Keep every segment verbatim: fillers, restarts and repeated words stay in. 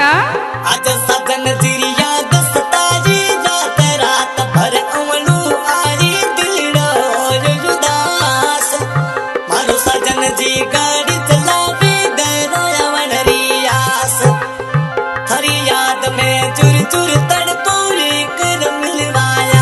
आज सजन जी याद सताई रात रात भर अवलू आई दिलड़ो जुदास मारो सजन जी गाड़ी चलावे गयो अवन रियास हरी याद में चुर चुर तड़पोरी कर मिलवाया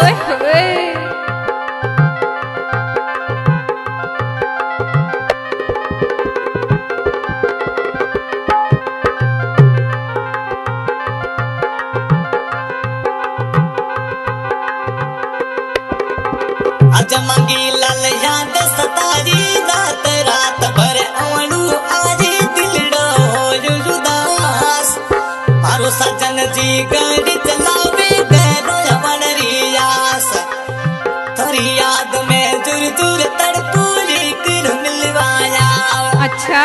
आज मंगी लाल याद सताई रात रात भर अवलू आई दिलड़ो जुदास मारो सजन जी गाड़ी चलावे गयो अवन रियास थोड़ी याद में जुर जुर तड़पोरी कर मिलवाया। अच्छा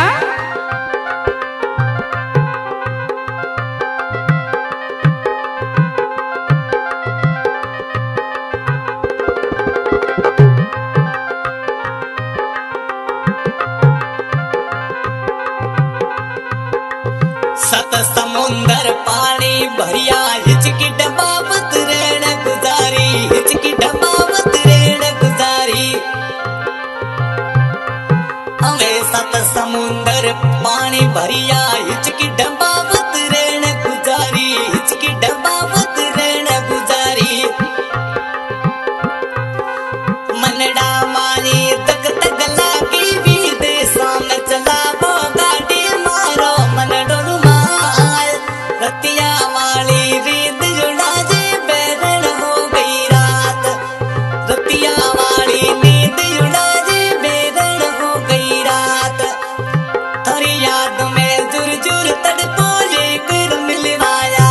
सत समुंदर पानी भरिया हिचकी डबावत रेण गुजारी हिचकी डबावत रेण गुजारी अवे सत समुंदर पानी भरिया हिचकी डबावत रेण गुजारी हिचकी डबावत रेण गुजारी मनडा मानी तक तक लागी विदेशा में चलावो गाड़ी मारो मनडो रतिया वाली रीत जुड़ा जे बैरण हो गई रात रतिया वाली नींद जुड़ा जे बैरण हो गई रात थोड़ी याद में जुर जुर तड़पो जे कर मिलवाया।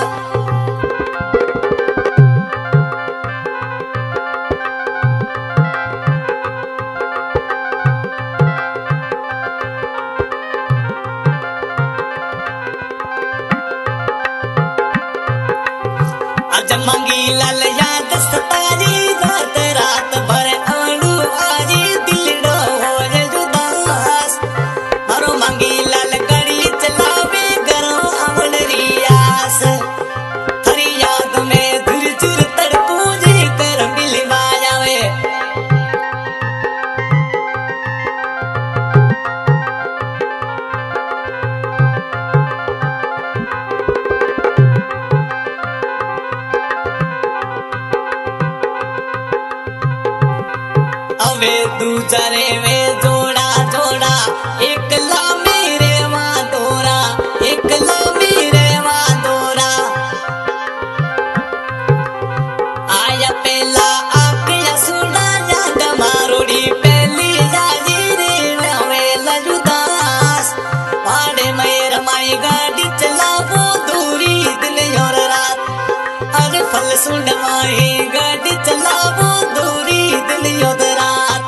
आज मंगी लाल याद सताई रात रात भर अवलू आई दिलड़ो जुदास मारो मंगी लाल गाड़ी चलावे गरो अवन रियास हरी याद में झुर झुर तड़पो जे कर मिलवाया वे अवे दूसरे में जोड़ा जोड़ा एक ला मेरे वहाँ दोरा एक ला मेरे वहाँ दोरा आया पहला आके सुना याद मारोड़ी पहली यादी रे वे लजुदास पाड़े में रमाई गाड़ी चलावो दूरी दिन और रात अरे फल सुनवाई गाड़ी चलावो दूरी दिन और रात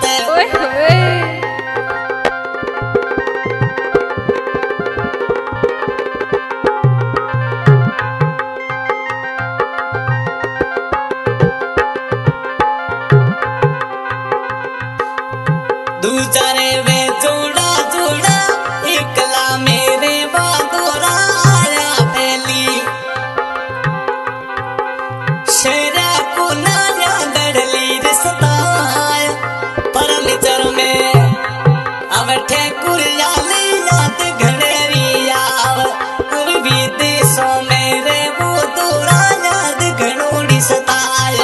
दूसरे वे जोड़ा जोड़ा एकला मेरे बादोरा आया पहली शेरा को नाया गढ़ली रिश्ताय परमिचर में अब ठेकुर याली याद घनेरी आव और विदेशों में रे वो दोरा याद घनोड़ी सताय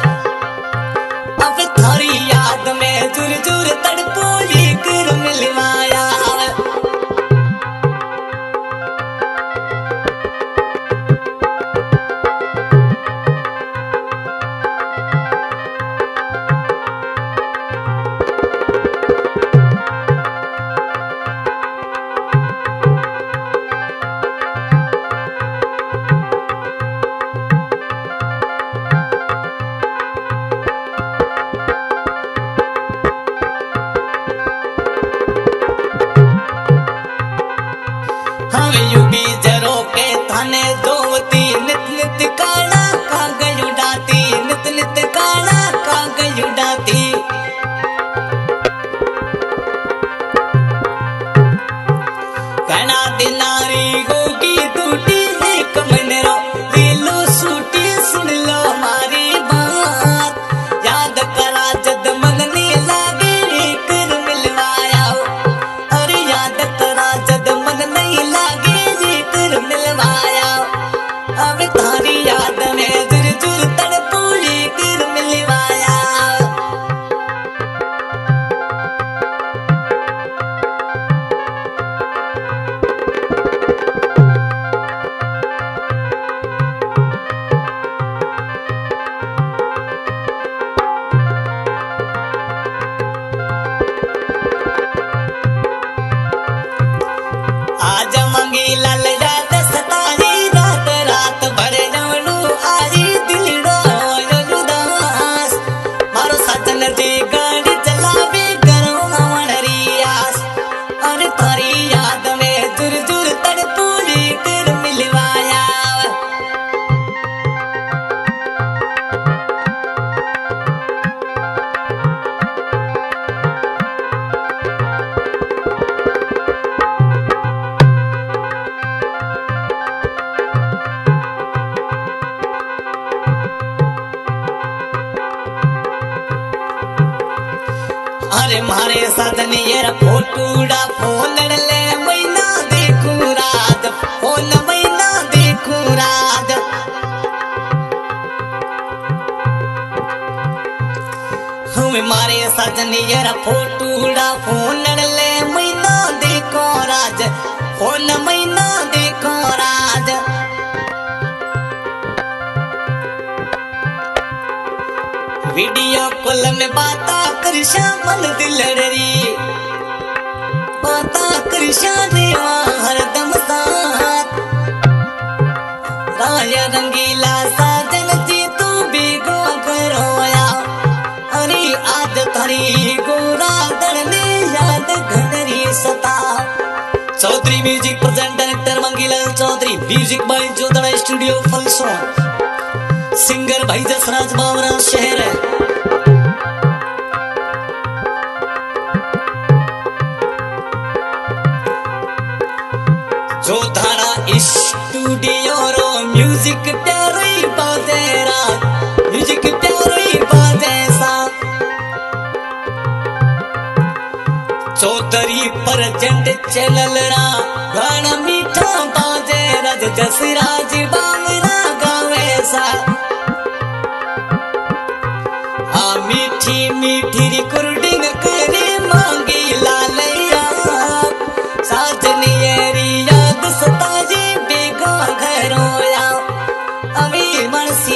अब थारी याद में जुर जुर तड़पो ये कर मिलवाया। घना दिनारी होगी टूटी अरे मारे सजन ये फोटूड़ा फोन ले महीना देखूं रात फोन महीना देखूं रात हमें मारे सजन ये फोटूड़ा फोन ले महीना देखो राज फोन महीना देखो राज वीडियो कॉल में बाता करशा मन दिलरी बाता करशा देवा हरदम साथ राय रंगीला साजन जी तू भी गो करोया अरे आज थारी गोरा दरने याद घनरी सता Chaudhary music present director Mangilal Chaudhary music by Jodhda studio फलसो सिंगर भाई जसराज बावरा शहर है जो धारा स्टूडियो रो म्यूजिक प्यारी बाजेरा म्यूजिक प्यारी बाजेसा चौधरी प्रेजेंट चैनल रा गाना मीठा बाजे रज जसराज बावरा गावे सा मीठी मीठी रिकॉर्डिंग करे मांगी लालैया साजनी याद सताजी बेगा घरोया अमी मनसी